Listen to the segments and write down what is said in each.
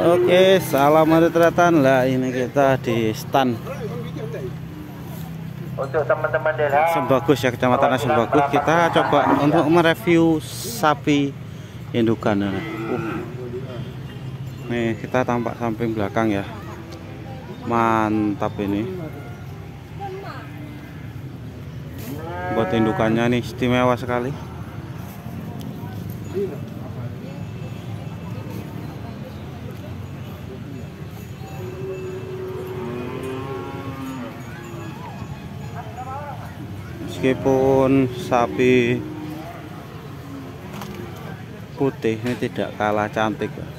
Oke, salam retratan lah. Ini kita di stand untuk teman-teman Delha Sembagus ya, Kecamatan Sembagus. Kita coba untuk mereview sapi indukan. Nih kita tampak samping belakang ya, mantap ini. Buat indukannya nih istimewa sekali. Meskipun sapi putih ini tidak kalah cantik ya.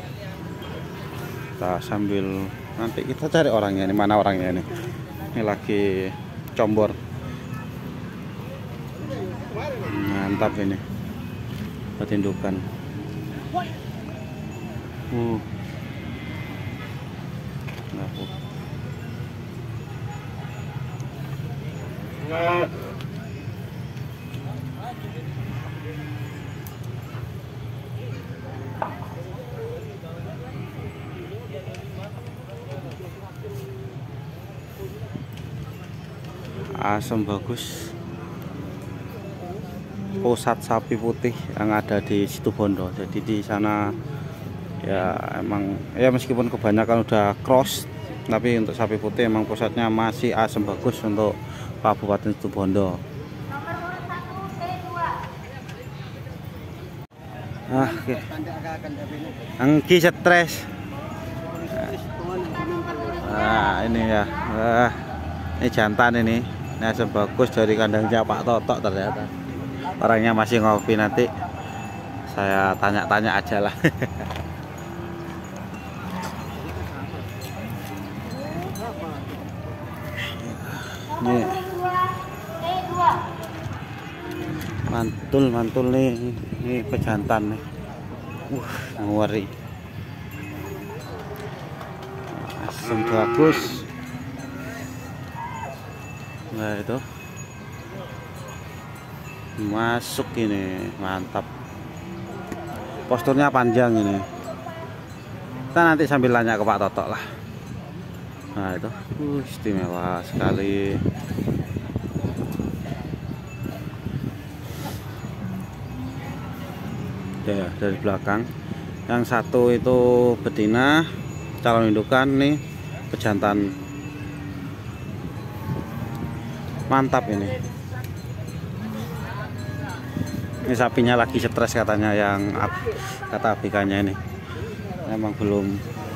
Kita sambil nanti kita cari orangnya ini, mana orangnya ini. Ini lagi combor. Mantap ini buat indukan. Sembagus, pusat sapi putih yang ada di Situbondo. Jadi di sana ya emang ya meskipun kebanyakan udah cross, tapi untuk sapi putih emang pusatnya masih Sembagus untuk Kabupaten Situbondo. Oke. Angki stres. Nah, ini ya. Ini jantan ini. Ini Sembagus dari kandangnya Pak Totok ternyata. Orangnya masih ngopi, nanti saya tanya-tanya aja lah. Ini mantul nih, ini pejantan nih. Ngeri. Sembagus. Nah itu masuk ini, mantap. Posturnya panjang ini. Kita nanti sambil tanya ke Pak Totok lah. Nah itu istimewa sekali. Ya dari belakang. Yang satu itu betina, calon indukan, nih pejantan. Mantap ini. Ini sapinya lagi stres katanya, yang kata ABK-nya ini. Emang belum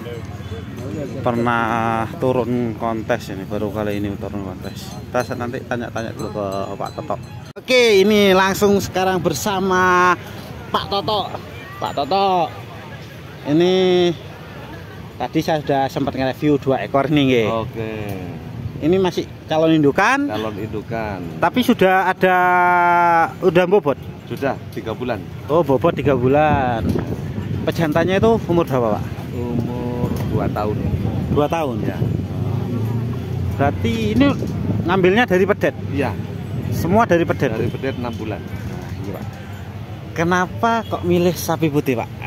pernah turun kontes ini, baru kali ini turun kontes. Kita nanti tanya-tanya dulu ke Pak Totok. Oke, ini langsung sekarang bersama Pak Totok. Pak Totok, ini tadi saya sudah sempat nge-review 2 ekor nih, nggih. Oke. Ini masih calon indukan. Calon indukan. Tapi sudah bobot. Sudah 3 bulan. Oh, bobot 3 bulan. Pejantannya itu umur berapa, Pak? Umur 2 tahun. 2 tahun Ya. Berarti ini ngambilnya dari pedet? Iya. Semua dari pedet? Dari pedet 6 bulan. Iya, Pak. Kenapa kok milih sapi putih, Pak?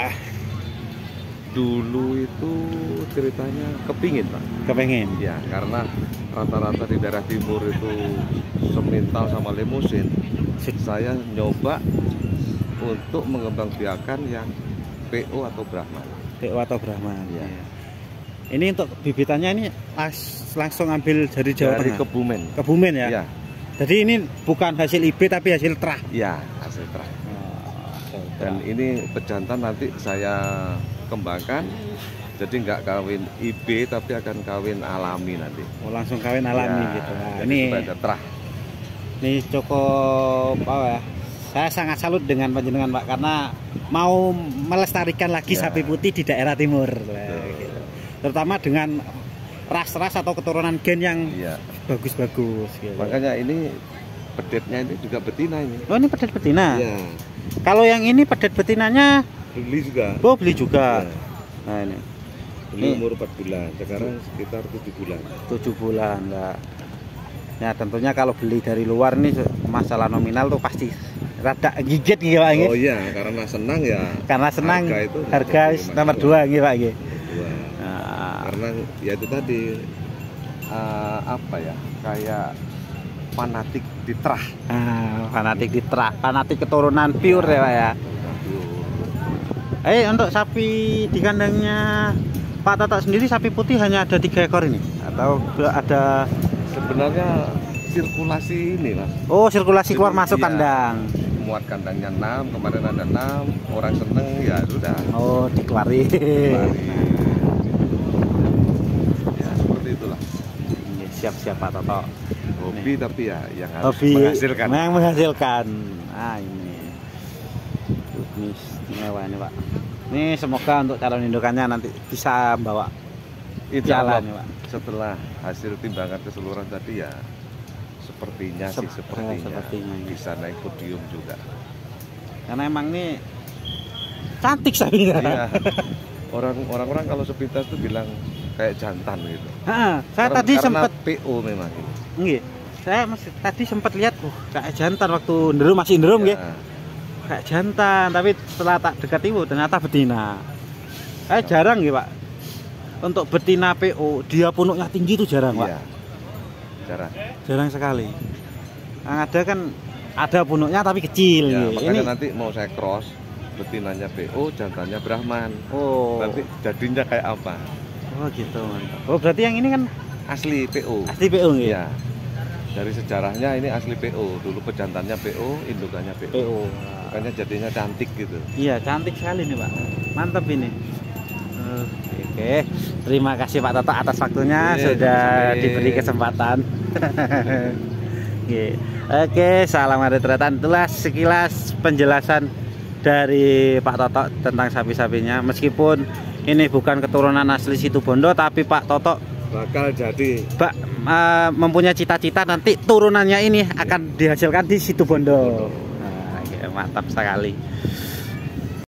Dulu itu ceritanya kepingin, Pak. Kepengen? Ya, karena rata-rata di daerah timur itu semintal sama limusin. Saya nyoba untuk mengembangbiakan yang PO atau Brahman. PO atau Brahman, ya. Ini untuk bibitannya ini langsung ambil dari Jawa Dari Tengah? Kebumen. Kebumen ya? Ya. Jadi ini bukan hasil IB tapi hasil terah? Ya, hasil terah. Dan ini pejantan nanti saya kembangkan, jadi nggak kawin IB tapi akan kawin alami nanti. Oh, langsung kawin alami ya, gitu. Nah, ini ada terah. Ini cukup apa ya? Saya sangat salut dengan panjenengan, Pak, karena mau melestarikan lagi sapi putih di daerah timur. Gitu. Terutama dengan ras-ras atau keturunan gen yang bagus-bagus. Gitu. Makanya ini pedetnya ini juga betina ini. Oh, ini pedet betina. Ya. Kalau yang ini pedet betinanya beli juga. Oh, beli juga. Ya. Nah ini. Beli umur 4 bulan, sekarang sekitar 7 bulan. 7 bulan, enggak. Ya tentunya kalau beli dari luar nih masalah nominal tuh pasti rada gigit gitu Pak. Oh iya, karena senang ya. Karena senang harga nomor 2 gitu Pak. Karena ya itu tadi apa ya, kayak fanatik di terah. Fanatik di terah, fanatik keturunan pure ya Pak ya. Untuk sapi di kandangnya Pak Toto sendiri, sapi putih hanya ada 3 ekor ini atau ada? Sebenarnya sirkulasi ini Mas. Oh, sirkulasi keluar masuk Iya, kandang. Muat kandangnya 6, kemarin ada 6, orang seneng ya sudah. Oh, dikeluarin. Ya seperti itulah. Siap-siap Pak Toto. Hobi nih. Tapi ya yang harus Hobi menghasilkan. yang menghasilkan. Ini istimewa ini Pak. Ini semoga untuk calon indukannya nanti bisa bawa jalan ya Pak. Setelah hasil timbangan keseluruhan tadi ya sepertinya bisa naik podium juga. Karena emang ini cantik sapinya. Iya. Orang-orang kalau sepintas tuh bilang kayak jantan gitu. Saya tadi sempat PO memang ini. Nggih. Saya tadi sempat lihat kayak jantan waktu masih ndrum nggih. Kayak jantan, tapi setelah tak dekat itu ternyata betina. Jarang nggih Pak. Untuk betina PO dia punuknya tinggi itu jarang Pak. Iya. Jarang sekali. Yang ada kan ada punuknya tapi kecil ya, gitu. Makanya Ini nanti mau saya cross, betinanya PO, jantannya Brahman. Oh. Nanti jadinya kayak apa? Oh gitu, mantap. Oh berarti yang ini kan Asli PO. asli PO gitu. Iya. Dari sejarahnya ini asli PO. Dulu pejantannya PO, indukannya PO. PO. Makanya jadinya cantik gitu. Iya, cantik sekali nih Pak. Mantap ini. Oke, terima kasih Pak Toto atas waktunya, sudah diberi kesempatan. Oke, salam retretan. Itulah sekilas penjelasan dari Pak Toto tentang sapi-sapinya. Meskipun ini bukan keturunan asli Situbondo, tapi Pak Toto bakal jadi mempunyai cita-cita nanti turunannya ini akan dihasilkan di Situbondo. Mantap sekali.